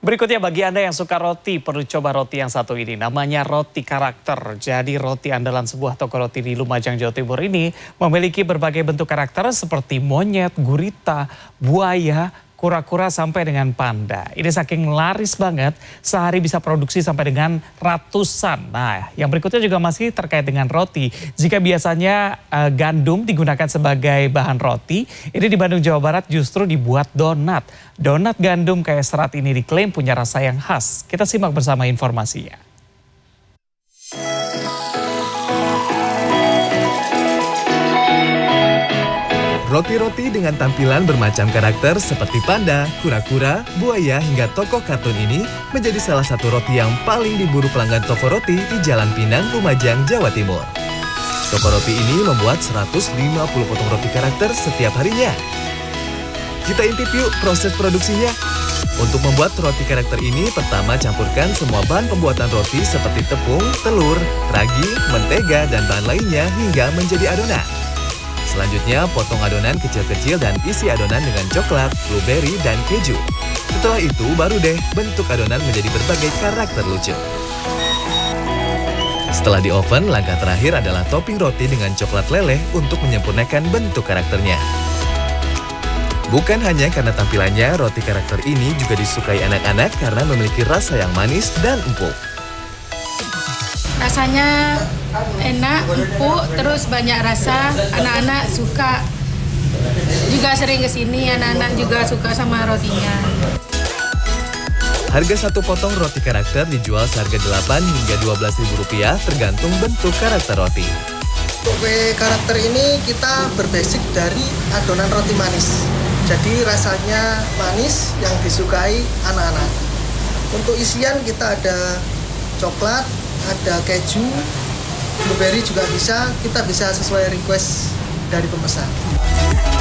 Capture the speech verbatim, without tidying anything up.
Berikutnya bagi Anda yang suka roti, perlu coba roti yang satu ini. Namanya roti karakter. Jadi roti andalan sebuah toko roti di Lumajang, Jawa Timur ini memiliki berbagai bentuk karakter seperti monyet, gurita, buaya, kura-kura sampai dengan panda. Ini saking laris banget, sehari bisa produksi sampai dengan ratusan. Nah, yang berikutnya juga masih terkait dengan roti. Jika biasanya uh, gandum digunakan sebagai bahan roti, ini di Bandung, Jawa Barat justru dibuat donat. Donat gandum kayak serat ini diklaim punya rasa yang khas. Kita simak bersama informasinya. Roti-roti dengan tampilan bermacam karakter seperti panda, kura-kura, buaya hingga tokoh kartun ini menjadi salah satu roti yang paling diburu pelanggan toko roti di Jalan Pinang, Lumajang, Jawa Timur. Toko roti ini membuat seratus lima puluh potong roti karakter setiap harinya. Kita intip yuk proses produksinya. Untuk membuat roti karakter ini, pertama campurkan semua bahan pembuatan roti seperti tepung, telur, ragi, mentega, dan bahan lainnya hingga menjadi adonan. Selanjutnya, potong adonan kecil-kecil dan isi adonan dengan coklat, blueberry, dan keju. Setelah itu, baru deh bentuk adonan menjadi berbagai karakter lucu. Setelah di oven, langkah terakhir adalah topping roti dengan coklat leleh untuk menyempurnakan bentuk karakternya. Bukan hanya karena tampilannya, roti karakter ini juga disukai anak-anak karena memiliki rasa yang manis dan empuk. Rasanya enak, empuk, terus banyak rasa, anak-anak suka. Juga sering kesini, anak-anak juga suka sama rotinya. Harga satu potong roti karakter dijual seharga delapan hingga dua belas ribu rupiah tergantung bentuk karakter roti. Untuk kue karakter ini kita berbasic dari adonan roti manis. Jadi rasanya manis yang disukai anak-anak. Untuk isian kita ada coklat, ada keju, blueberry juga bisa, kita bisa sesuai request dari pemesan.